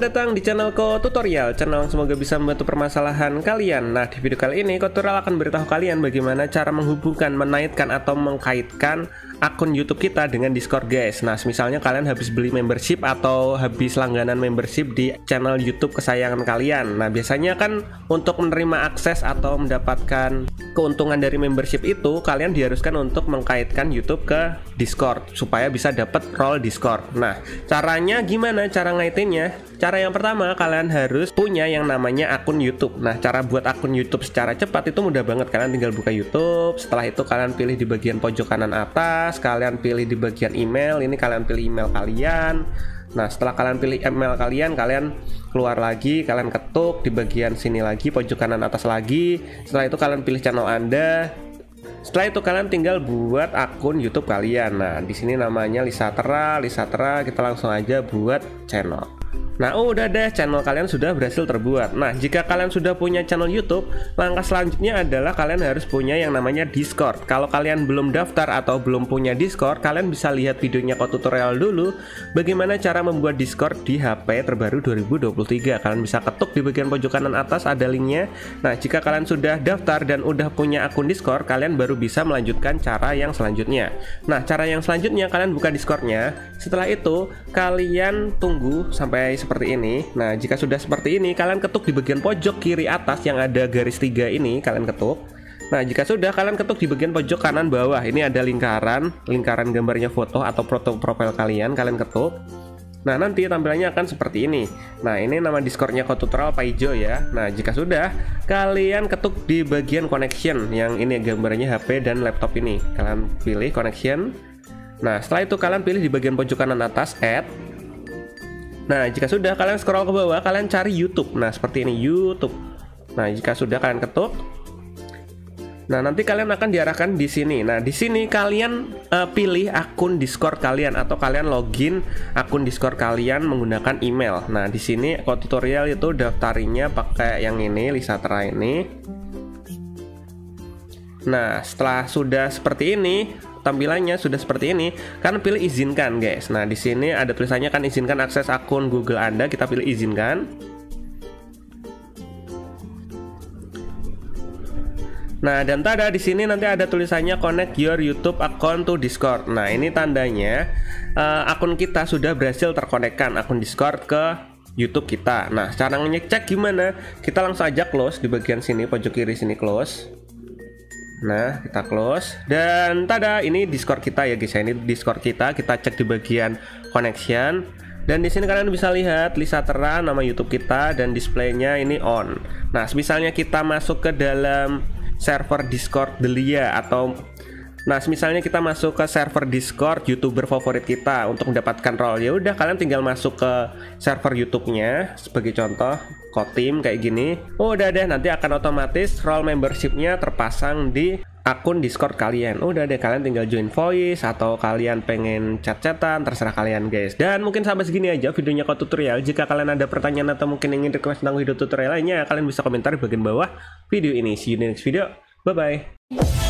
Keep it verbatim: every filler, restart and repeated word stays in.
Selamat datang di channel Ko Tutorial, channel yang semoga bisa membantu permasalahan kalian. Nah, di video kali ini Ko Tutorial akan beritahu kalian bagaimana cara menghubungkan, menaikkan atau mengkaitkan akun YouTube kita dengan Discord, guys. Nah, misalnya kalian habis beli membership atau habis langganan membership di channel YouTube kesayangan kalian. Nah, biasanya kan untuk menerima akses atau mendapatkan keuntungan dari membership itu, kalian diharuskan untuk mengkaitkan YouTube ke Discord supaya bisa dapat role Discord. Nah, caranya gimana cara ngaitinnya? Cara yang pertama, kalian harus punya yang namanya akun YouTube. Nah, cara buat akun YouTube secara cepat itu mudah banget. Kalian tinggal buka YouTube. Setelah itu kalian pilih di bagian pojok kanan atas, kalian pilih di bagian email. Ini kalian pilih email kalian. Nah, setelah kalian pilih email kalian, kalian keluar lagi, kalian ketuk di bagian sini lagi, pojok kanan atas lagi. Setelah itu kalian pilih channel Anda. Setelah itu kalian tinggal buat akun YouTube kalian. Nah, di sini namanya Lisatera, Lisatera. Kita langsung aja buat channel. Nah, oh, udah deh, channel kalian sudah berhasil terbuat. Nah, jika kalian sudah punya channel YouTube, langkah selanjutnya adalah kalian harus punya yang namanya Discord. Kalau kalian belum daftar atau belum punya Discord, kalian bisa lihat videonya Ko Tutorial dulu bagaimana cara membuat Discord di H P terbaru dua ribu dua puluh tiga. Kalian bisa ketuk di bagian pojok kanan atas, ada linknya. Nah, jika kalian sudah daftar dan udah punya akun Discord, kalian baru bisa melanjutkan cara yang selanjutnya. Nah, cara yang selanjutnya kalian buka Discordnya. Setelah itu, kalian tunggu sampai seperti ini. Nah, jika sudah seperti ini, kalian ketuk di bagian pojok kiri atas yang ada garis tiga ini, kalian ketuk. Nah, jika sudah, kalian ketuk di bagian pojok kanan bawah. Ini ada lingkaran, lingkaran gambarnya foto atau foto profil kalian, kalian ketuk. Nah, nanti tampilannya akan seperti ini. Nah, ini nama Discordnya Ko Tutorial Pak Ijo ya. Nah, jika sudah, kalian ketuk di bagian connection yang ini gambarnya H P dan laptop ini. Kalian pilih connection. Nah, setelah itu kalian pilih di bagian pojok kanan atas add. Nah, jika sudah, kalian scroll ke bawah, kalian cari YouTube. Nah, seperti ini, YouTube. Nah, jika sudah, kalian ketuk. Nah, nanti kalian akan diarahkan di sini. Nah, di sini kalian uh, pilih akun Discord kalian atau kalian login akun Discord kalian menggunakan email. Nah, di sini Ko Tutorial itu daftarinya pakai yang ini, Lisatera ini. Nah, setelah sudah seperti ini, tampilannya sudah seperti ini, kan pilih izinkan, guys. Nah, di sini ada tulisannya kan izinkan akses akun Google Anda, kita pilih izinkan. Nah, dan tada di sini nanti ada tulisannya connect your YouTube account to Discord. Nah, ini tandanya uh, akun kita sudah berhasil terkonekkan akun Discord ke YouTube kita. Nah, cara ngecek gimana? Kita langsung aja close di bagian sini pojok kiri sini, close. Nah, kita close dan tada, ini Discord kita ya guys. Ini Discord kita. Kita cek di bagian connection dan di sini kalian bisa lihat Lisatera nama YouTube kita dan displaynya ini on. Nah, misalnya kita masuk ke dalam server Discord Delia atau nah, misalnya kita masuk ke server Discord YouTuber favorit kita untuk mendapatkan role, ya udah kalian tinggal masuk ke server YouTube-nya sebagai contoh Kotim kayak gini. Oh, udah deh, nanti akan otomatis role membership-nya terpasang di akun Discord kalian. Udah deh, kalian tinggal join voice atau kalian pengen chat-chatan, terserah kalian, guys. Dan mungkin sampai segini aja videonya Ko Tutorial. Jika kalian ada pertanyaan atau mungkin ingin request tentang video tutorial lainnya, kalian bisa komentar di bagian bawah video ini. See you in the next video. Bye bye.